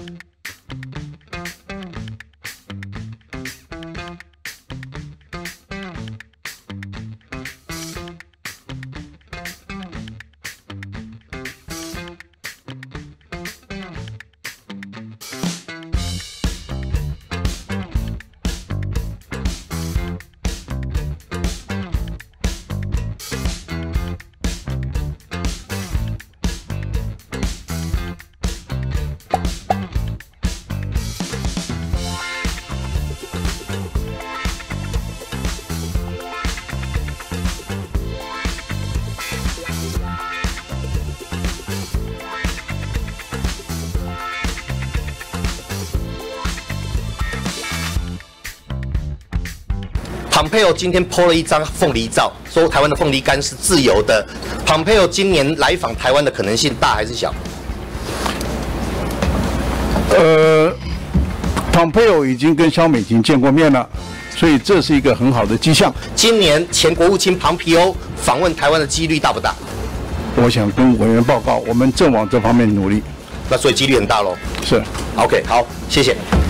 Pompeo 今天 po 了一张凤梨照，说台湾的凤梨干是自由的。Pompeo 今年来访台湾的可能性大还是小 ？Pompeo 已经跟萧美琴见过面了，所以这是一个很好的迹象。 今年前国务卿Pompeo访问台湾的几率大不大？ 我想跟委员报告，我们正往这方面努力。 那所以几率很大喽。 是 ，OK， 好，谢谢。